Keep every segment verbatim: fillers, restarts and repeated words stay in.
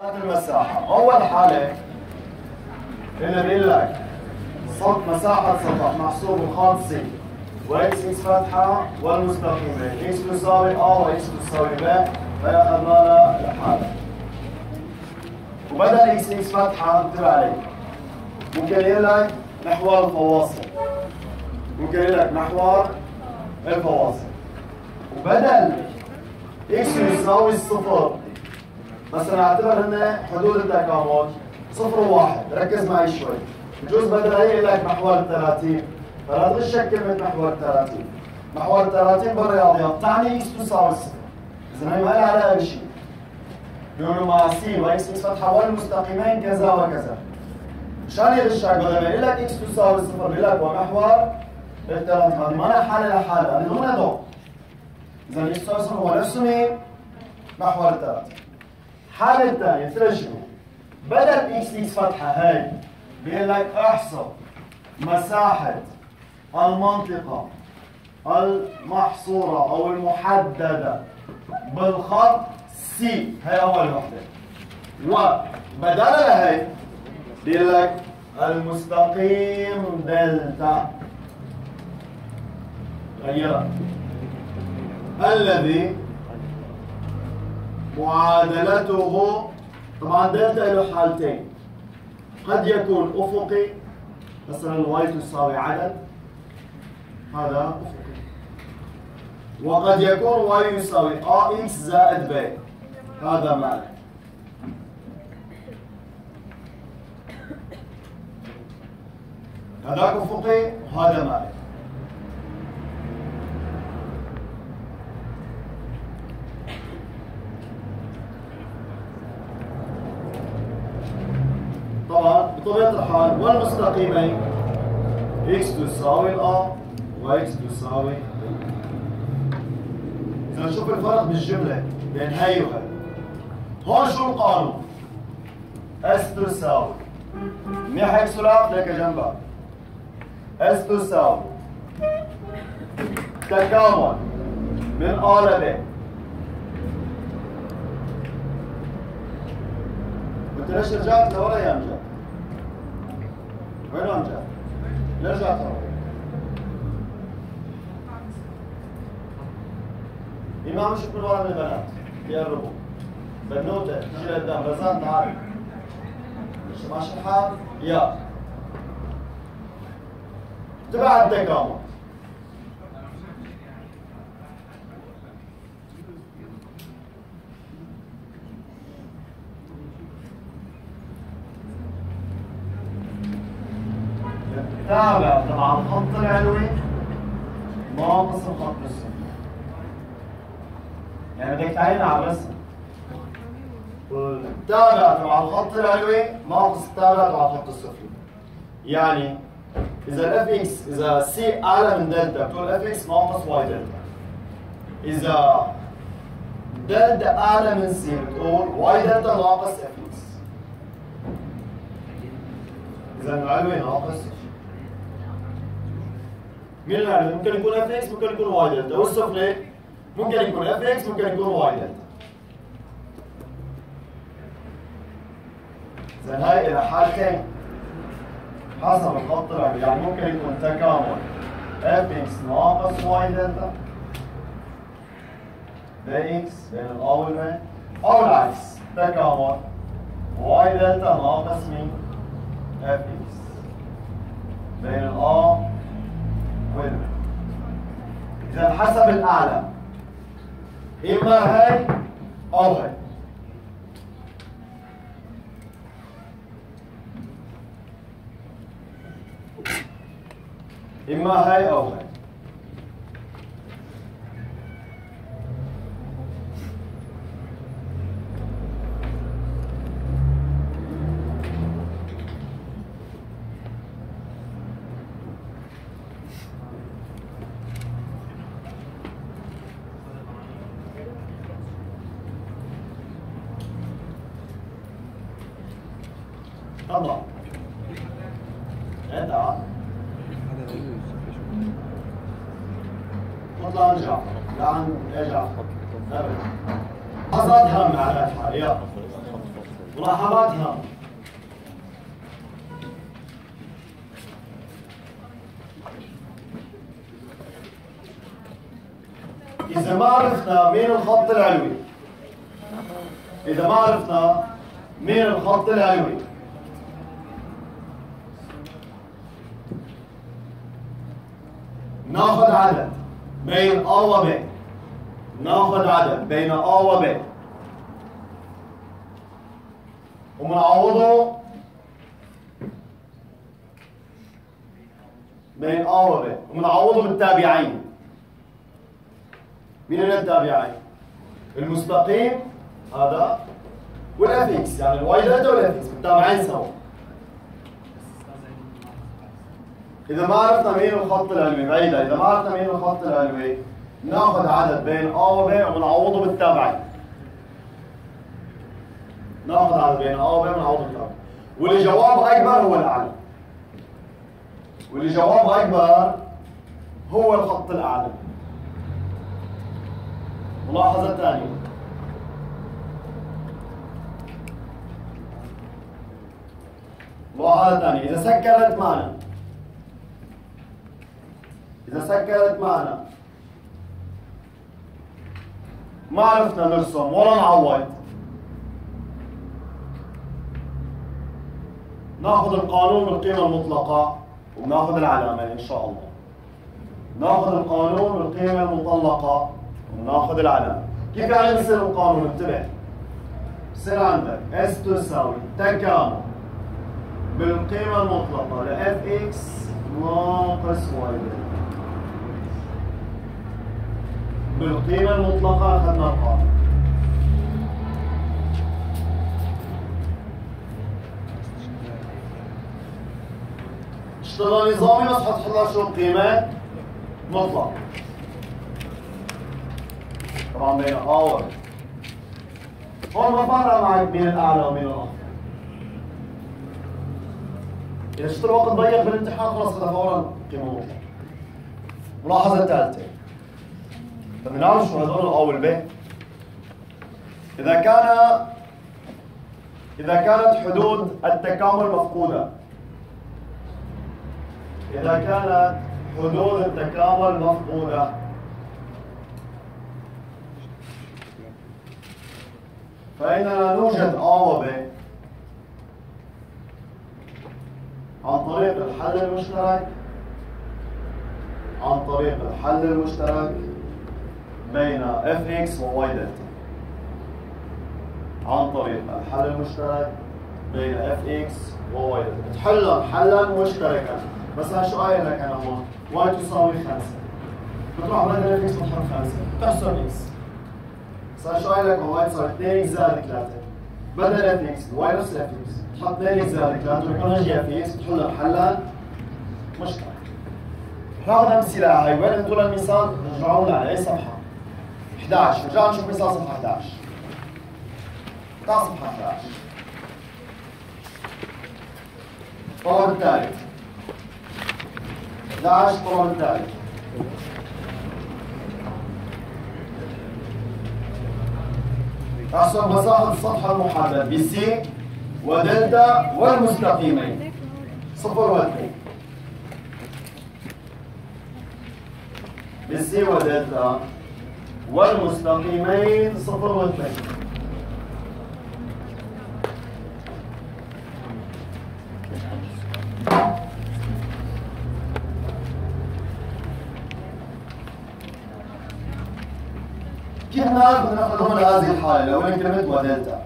المساحة أول حالة اللي بيقول لك صد مساحة سطح محسوب الخط سي واكس اكس فتحة والمستقيمين اكس تساوي ا واكس تساوي ب فهي أخذنا لها الحالة وبدل اكس اكس فتحة انتبه عليه ممكن يقول لك محور الفواصل ممكن يقول لك محور الفواصل وبدل اكس يساوي الصفر مثلا اعتبر هن حدود التكامل صفر وواحد، ركز معي شوي، بجوز بدل هي يقول لك محور الثلاثين، فلا تغشك كلمة محور الثلاثين، محور الثلاثين بالرياضيات تعني اكس تساوي صفر، إذا هي ما لها على أي شيء. بيقولوا مع سي واكس اكس فتحة والمستقيمين كذا وكذا. مشان يغشك بدل ما يقول لك اكس تساوي صفر بيقول لك ومحور الثلاثين، هذه ما لها حالة لحالها، هذه ضمن ضوء. إذا اكس تساوي صفر هو نفسه مين؟ محور الثلاثين. الحالة الثانية ترجموا بدل اكس اكس فتحة هاي بيقول لك احسب مساحة المنطقة المحصورة أو المحددة بالخط سي، هي أول وحدة. وبدل هي بيقول لك المستقيم دلتا غيرها الذي معادلته طبعا دلتا له حالتين، قد يكون افقي مثلا الواي تساوي عدد هذا افقي، وقد يكون واي يساوي ا اكس زائد ب هذا مالك. هذاك افقي وهذا مالك. طبعا بطبيعة الحال والمستقيمين اكس تساوي الأ واكس تساوي إذا نشوف الفرق بالجملة بين هي وهي. هون شو القانون؟ اس تساوي منيح هيك سلاح ليك جنبك اس تساوي تكامل من أ ل ب. انت ليش رجعت لورا يا امجد؟ وين امجد؟ ليه رجعت لورا؟ امام شوف من ورا من البنات بيقربوا بنوته تجي لقدام رزان تعالي ماشي الحال؟ يا تبع التكامل التابع تبع الخط العلوي ناقص الخط السفلي. يعني بدك تعين على الرسم. التابع تبع الخط العلوي ناقص التابع تبع الخط السفلي. يعني إذا الاف اكس إذا سي أعلى من دلتا بتقول اف اكس ناقص واي دلتا. إذا دلتا أعلى من سي بتقول واي دلتا ناقص اف اكس. إذا العلوي ناقص مين العلوي؟ ممكن يكون اف اكس ممكن يكون واي دلتا، والسفلي ممكن يكون اف اكس ممكن يكون واي دلتا. إذا هاي إلى حالتين حسب الخط العلوي، يعني ممكن يكون تكامل اف اكس ناقص واي دلتا بي اكس بين الأ والب، أو العكس تكامل واي دلتا ناقص مين؟ اف اكس بين الأ والب. إذا حسب الأعلى إما هاي أو هاي. إما هاي أو هاي. طبعا ادعى اطلع ارجع لعن ارجع ابدا حصاد هم على الحال يلا ملاحظات هامة. إذا ما عرفنا مين الخط العلوي إذا ما عرفنا مين الخط العلوي ناخذ عدد بين A و B ناخذ عدد بين A و B ومنعوضه بين A و B ومنعوضه بالتابعين. مين هن التابعين؟ المستقيم هذا والاف اكس، يعني الواي دلتا والاف اكس متابعين سوا. إذا ما عرفنا مين الخط العلوي بعيدة، إذا ما عرفنا مين الخط العلوي ناخذ عدد بين A و B وبنعوضه بالتابعين. ناخذ عدد بين A و B وبنعوضه بالتابعين. واللي جوابه أكبر هو الأعلى. واللي جوابه أكبر هو الخط الأعلى. ملاحظة ثانية. ملاحظة ثانية، إذا سكرت معنا إذا سكرت معنا ما عرفنا نرسم ولا نعوض، ناخذ القانون بالقيمة المطلقة وبناخذ العلامة إن شاء الله. ناخذ القانون بالقيمة المطلقة وناخذ العلامة. كيف يعني بصير القانون؟ انتبه. بصير عندك S تساوي تكامل بالقيمة المطلقة ل Fx ناقص Y بالقيمة المطلقة أخذنا القانون. اشتغل نظامي بس حط لها شو قيمة مطلقة. طبعا بين A و B. هون ما فرق معك مين الأعلى ومين الأفضل. إذا شفت الوقت ضيق بالامتحان خلص هذا فورا قيمة مطلقة. ملاحظة ثالثة. بدنا نعرف شو هذول الأ والب. إذا كان إذا كانت حدود التكامل مفقودة إذا كانت حدود التكامل مفقودة فإننا نوجد A و B عن طريق الحل المشترك عن طريق الحل المشترك بين Fx و Y دلتا. عن طريق الحل المشترك بين Fx و Y دلتا. تحلهم حلا مشتركا. مثلا شو قايل لك انا هون؟ Y تساوي خمسة. بتروح بدل Fx بتحط خمسة، بتحسب X. مثلا شو قايل لك هون؟ Y تساوي اثنين زائد ثلاثة. بدل Fx Y نفس Fx، تحط اثنين زائد ثلاثة ويكون هجي Fx بتحلهم حلا مشترك. ناخذ امثله هاي، وين انتم المثال؟ رجعوا لنا على اي صفحه؟ إحدى عشر، رجعوا نشوف مثال صفحه إحدى عشر. تعال صفحه إحدى عشر. الطلب الثالث. إحدى عشر الطلب الثالث. احسب مساحه السطح المحدد بسي ودلتا والمستقيمين صفر واثنين. بالسي ودلتا والمستقيمين صفر واثنين. كيف نعرف ان نحن ضمن هذه الحاله لو ان كلمه ودلتا؟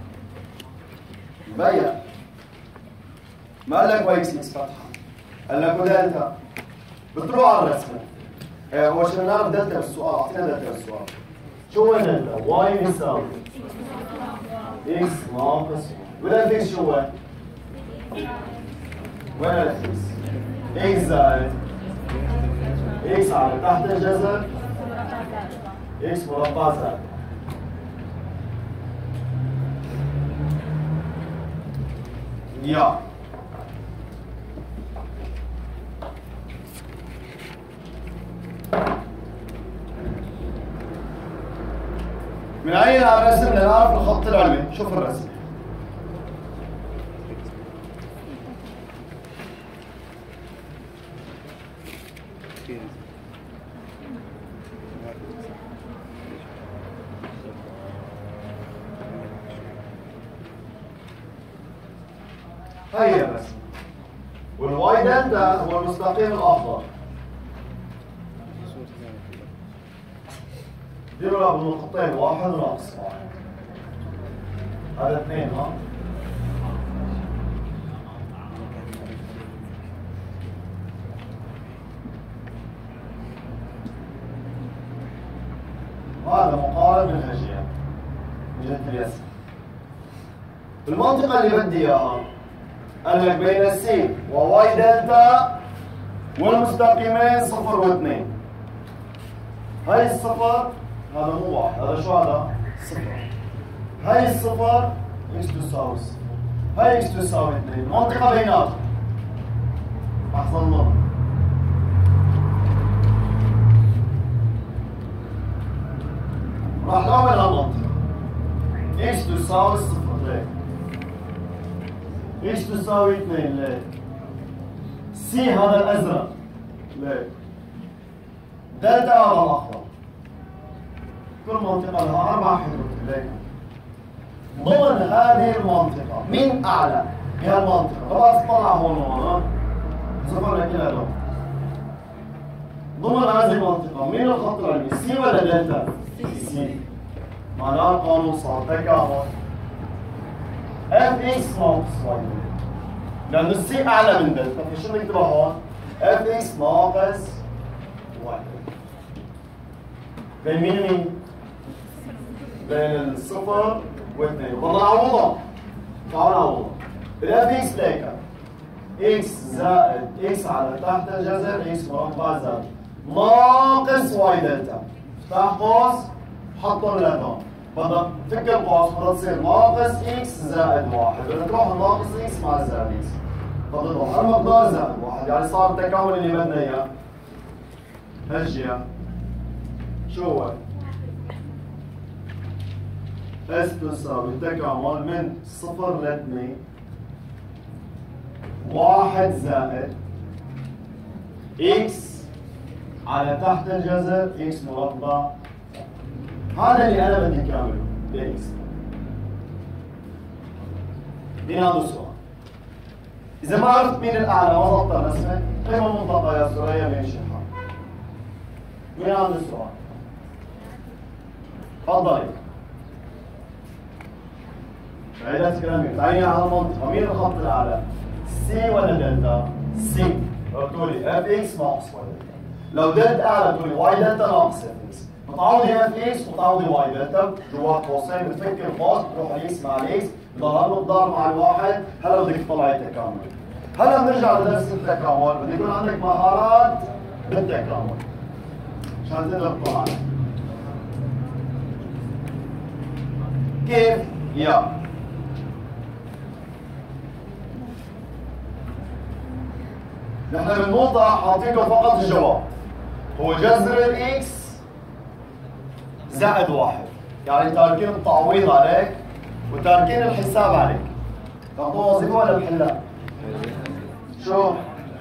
مبين. ما قال لك واي اكس اكس فتحه، قال لك ودلتا. بتروح على الرسمه. هو شو نعرف دلتا بالسؤال، اعطينا دلتا بالسؤال. شو هو دلتا؟ واي بيساوي اكس ناقص ولا اكس شو هو؟ وين الاكس؟ اكس زائد اكس على تحت الجذر اكس مربع زائد. يا من أين الرسم لنعرف الخط العلوي؟ شوف الرسم. هيا بس. والواي دلتا هو المستقيم الافضل. ديروا له بالنقطتين واحد ناقص واحد. هذا اثنين ها؟ هذا مقارب منهجية من جهة اليسار. المنطقة اللي بدي اياها قال لك بين السي وواي دلتا والمستقيمين صفر واثنين. هاي الصفر هذا مو واحد، هذا شو هذا؟ صفر. هاي الصفر اكس تساوي صفر. هاي اكس تساوي اثنين، المنطقة بيناتهم. لحظة الله. راح نعمل هالمنطقة. اكس تساوي صفر ليه؟ اكس تساوي اثنين ليه؟ سي هذا الازرق ليه؟ دلتا هذا الاخضر. كل منطقة لها أربع حدود ليه؟ ضمن هذه المنطقة مين أعلى بهالمنطقة؟ خلاص طلع هون هون صفر لكلها لون. ضمن هذه المنطقة مين الخط العلمي؟ سي ولا دلتا؟ سي. معناه القانون صار تكامل اف اكس ناقص واي لأنه السي أعلى من دلتا، فشو نكتبها هون؟ اف اكس ناقص واي. بين مين ومين؟ بين الصفر واثنين. بدنا نعوضهم. تعالوا نعوضهم. الاف اكس ليك اكس زائد اكس على تحت الجذر اكس مربع زائد ناقص واي دلتا. افتح قوس حطهم لهون. بدنا تفك القوس بدها تصير ناقص اكس زائد واحد. بدنا تروح ناقص اكس مع زائد اكس. بدها تروح المقدار زائد واحد، يعني صار التكامل اللي بدنا اياه. هالجهة شو هو؟ اس تساوي تكامل من صفر ل اثنين واحد زائد اكس على تحت الجذر اكس مربع. هذا اللي انا بدي كامله باكس. مين هذا السؤال؟ اذا ما عرفت مين الاعلى ما ضبط رسمه قيمه منطقه يا سوريا بين شحن. مين هذا السؤال؟ تفضلي. عيدت كلامي، تعيني على المنطقة، مين الخط الأعلى؟ سي ولا دلتا؟ سي، قلتوا لي اف اكس ناقص واي دلتا. لو دلتا أعلى قلتوا لي واي دلتا ناقص اف اكس، بتعوضي اف اكس وتعوضي واي دلتا، جوات قوسين بتفك القوس بتروح الاكس مع الاكس، بضل هالمقدار مع الواحد، هلا بدك تطلعي التكامل. هلا بنرجع لدرس التكامل، بده يكون عندك مهارات بالتكامل. عشان تقدر تطلع. كيف؟ يا نحن بالنقطة حاطينه فقط الجواب. هو جذر الاكس زائد واحد، يعني تاركين التعويض عليك وتاركين الحساب عليك. تعطوه وظيفة ولا بحلها؟ شو؟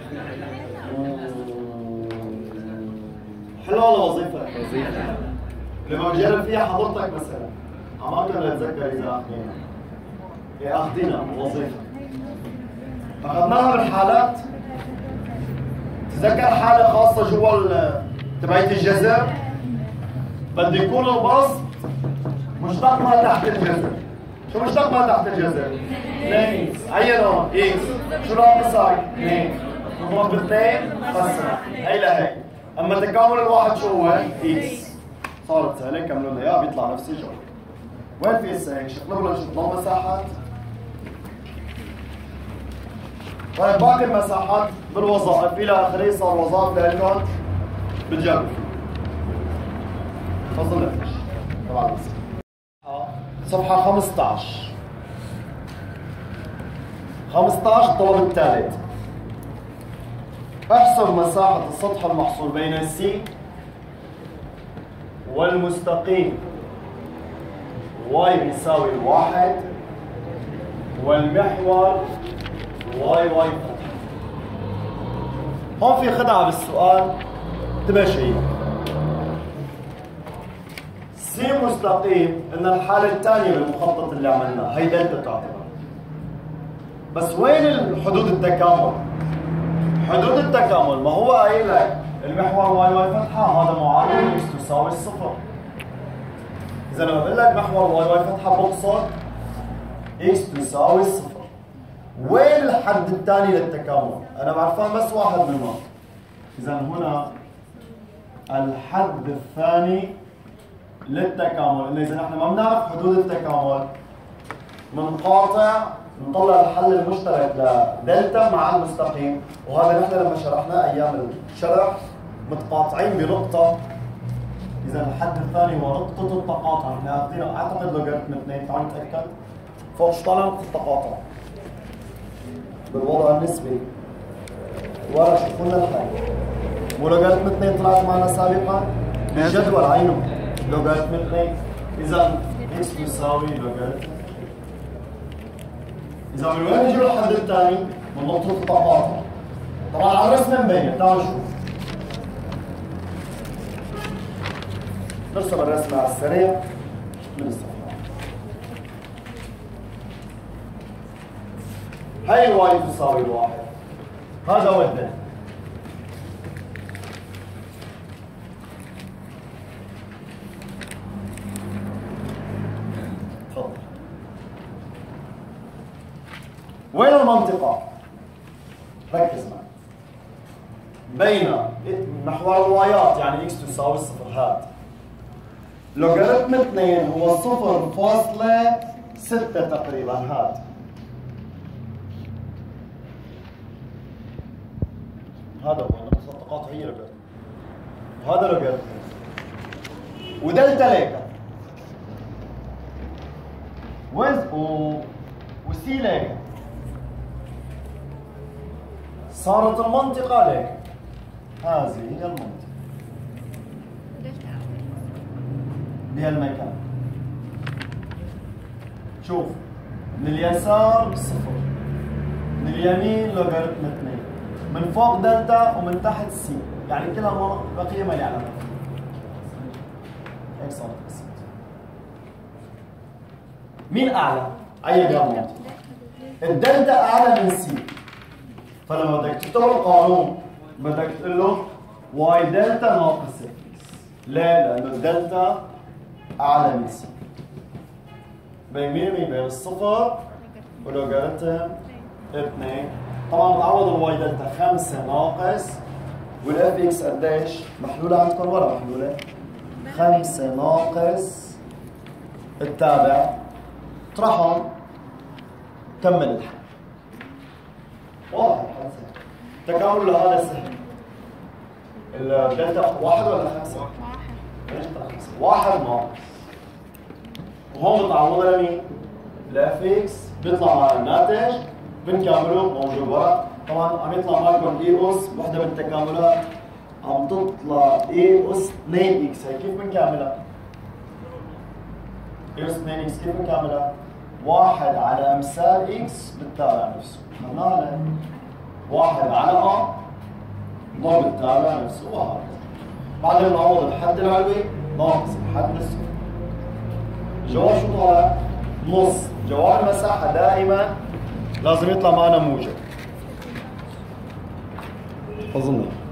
حلوة ولا وظيفة؟ وظيفة. لما بجرب فيها حضرتك مثلا عمالكم نتذكر إذا أخذينا. إيه أخذينا وظيفة. أخذناها بالحالات. تذكر حالة خاصة جوا تبعية الجذر بده يكون البسط مشتق ما تحت الجذر. شو مشتق ما تحت الجذر؟ اثنين اكس. عينوا اكس. شو ناقص هاي؟ اثنين. نضرب باثنين قسمة. هي لهي. اما تكامل الواحد شو هو؟ اكس. صارت سهلة كملوا لنا اياها بيطلع نفس الجواب. وين في هسه هيك؟ شقلب ولا شقلب مساحات؟ طيب باقي المساحات بالوظائف الى اخره صار وظائف لكم بتجربوا. تفضل نفتش. طبعا صفحة خمسة عشر. خمسة عشر الطلب الثالث. احسب مساحة السطح المحصور بين السي والمستقيم واي بيساوي واحد والمحور واي واي فتح. هون في خدعة بالسؤال انتبه شيء. سي مستقيم ان الحالة الثانية بالمخطط اللي عملناه هي دلتا تعتبر. بس وين الحدود التكامل؟ حدود التكامل ما هو قايل لك المحور واي واي فتحة هذا معادل اكس تساوي الصفر. إذا لما بقول لك محور واي واي فتحة بقصد اكس تساوي الصفر. وين الحد الثاني للتكامل؟ أنا بعرفان بس واحد منهم. إذا هنا الحد الثاني للتكامل، إنه إذا نحن ما بنعرف حدود التكامل بنقاطع نطلع الحل المشترك لدلتا مع المستقيم، وهذا نحن لما شرحناه أيام الشرح متقاطعين بنقطة. إذا الحد الثاني هو نقطة التقاطع، نحن أخذنا أعتقد لوغاريتم اثنين، تعالوا نتأكد. فوق شو طالع نقطة التقاطع؟ بالوضع النسبي. ورا شوفوا لنا الحل. مو لوغاريتم اثنين طلعت معنا سابقا؟ الجدول عينه لوغاريتم اثنين. إذا اكس بيساوي لوغاريتم. إذا من وين نجيب الحد الثاني؟ من نقطة التقاطع. طبعا على الرسمة مبينة، تعالوا نشوف. نرسم الرسمة على السريع من الصفحة. هاي الواي تساوي الواحد. هذا هو الدلتا. تفضل. وين المنطقة؟ ركز معي. بين محور الوايات يعني اكس تساوي الصفر هات. لوغاريتم اثنين هو صفر فاصلة ستة تقريبا هات. هذا هو نقطة التقاطع هي لوغاريتم. وهذا لوغاريتم. ودلتا ليكا. وين و وسي ليكا. صارت المنطقة ليكا. هذه هي المنطقة. بهالمكان. شوف من اليسار صفر، من اليمين لوغاريتم اثنين، من فوق دلتا ومن تحت سي، يعني كلها بقية ما لي علامة. هيك صارت قسمت. مين أعلى؟ أي جامعة؟ الدلتا أعلى من سي. فلما بدك تكتب القانون بدك تقول له واي دلتا ناقص اكس. ليه؟ لأنه الدلتا أعلى من سي. بين مين ومين؟ بين الصفر ولوغاريتم اثنين. طبعا بتعوض الواي دلتا خمسة ناقص والاف اكس قديش؟ محلولة عندكم ولا محلولة؟ خمسة ناقص التابع. اطرحهم كمل الحل. واضح الحل سهل. تكامل لهذا سهل. الدلتا واحد ولا خمسة؟ واحد. ليش طلع خمسة؟ واحد ناقص. وهون متعوضة لمين؟ لاف اكس بيطلع معنا الناتج بنكمله موجود ورا. طبعا عم يطلع معكم اي اس وحدة من التكاملات عم تطلع اي اس اثنين اكس. هي كيف بنكملها؟ اي اس اثنين اكس كيف بنكملها؟ واحد على امثال اكس بالتابع نفسه. خلناها واحد على ا ضرب التابع نفسه وهكذا. بعدين نعوض الحد العلوي ناقص الحد السفلي. جواب شو طالع؟ نص. جواب المساحة دائما لازم يطلع معنا موجب. أظن